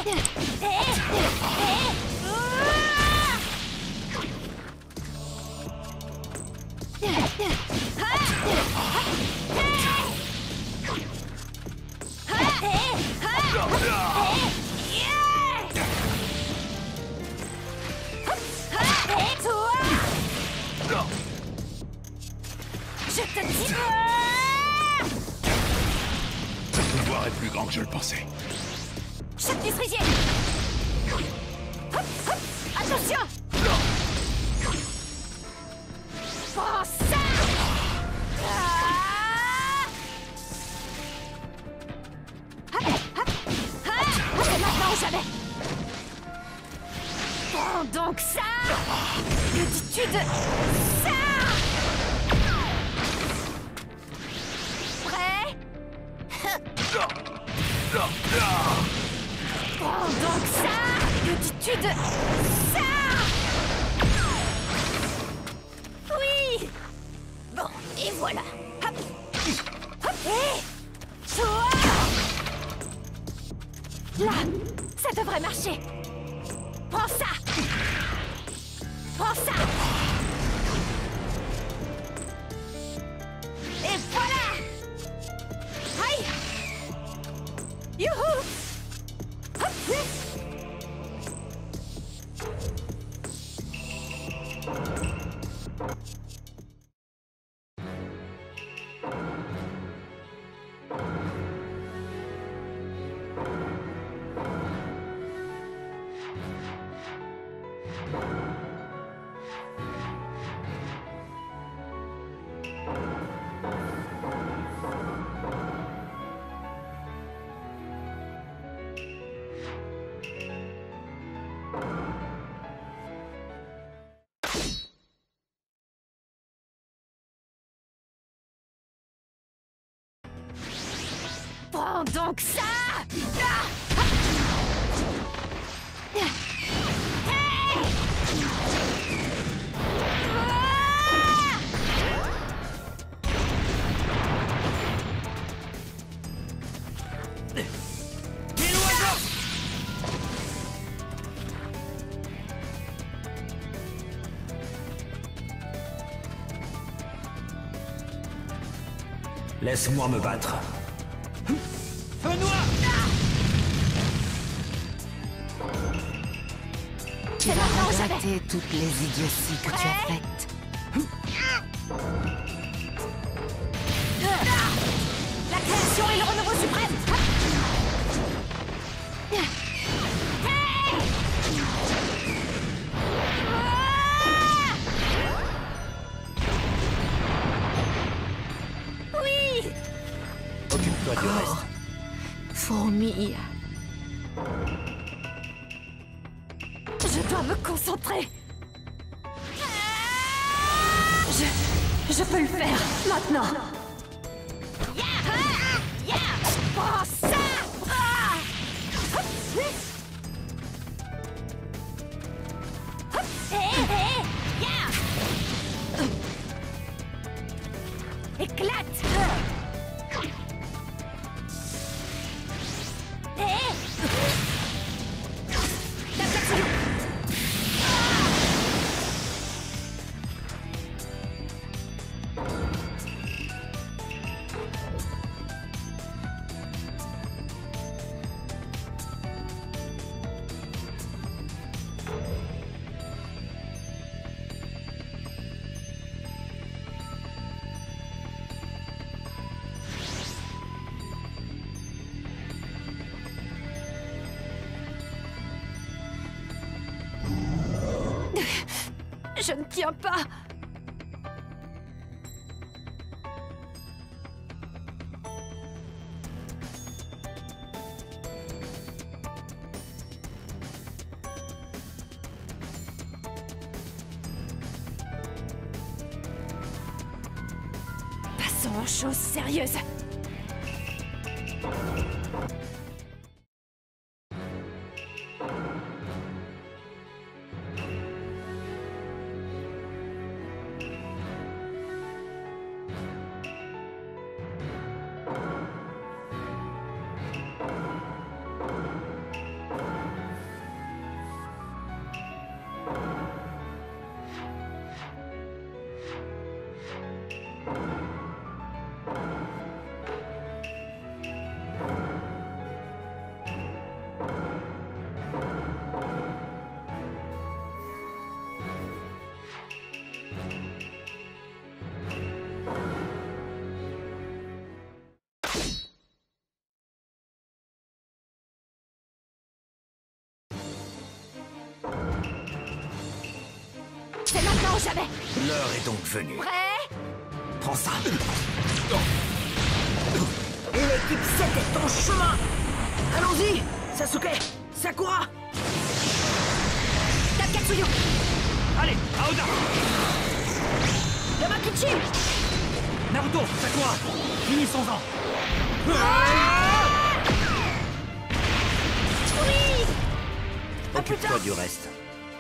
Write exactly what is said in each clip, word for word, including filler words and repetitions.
Je te dis... Le pouvoir est plus grand que je le pensais. Choc du cerisier. Hop, hop. Attention. Prends ça. Ah. Hop, hop. Ah. C'est maintenant ou jamais. Prends donc ça. Que dis-tu de ça? Prêt? Prends donc ça. Que dis-tu de ça? Oui. Bon, et voilà. Hop. Hop. Hé. Toi. Là, ça devrait marcher. Prends ça. Prends ça. Et voilà. Aïe. Youhou. Hop. Prends donc ça. Ah. Hey. Ah. Laisse-moi me battre. Feu noir. Tu vas regretter toutes les idioties que tu as faites. La création et le renouveau suprême. Oui. Occupe-toi du reste. Fourmi. Je dois me concentrer. Je... Je peux le faire, maintenant. Prends ça. Hop. Hop. Hé, hé. Éclate. Hé. Je ne tiens pas. Passons aux choses sérieuses. jamais. L'heure est donc venue. Prêt? Prends ça. Et l'équipe sept est en chemin. Allons-y, Sasuke, Sakura. Takatsuyu. Allez, Aoda. Yamaguchi. Naruto, Sakura. Finissons-en. Oui. Occupe-toi du reste.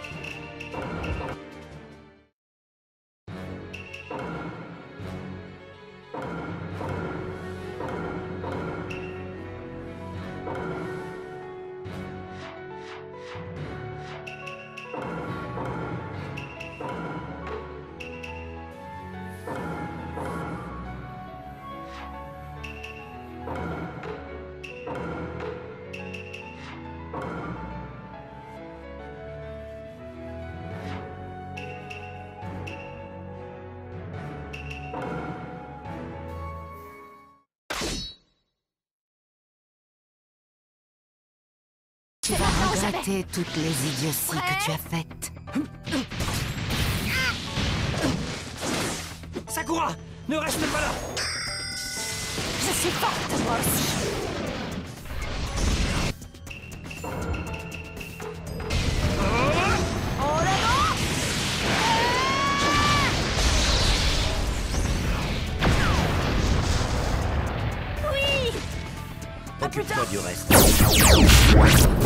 Tu vas regretter toutes les idioties que tu as faites. Sakura, ne reste pas là. Je suis forte, moi aussi. En avant. Oui. À plus tard. Occupe-toi du reste.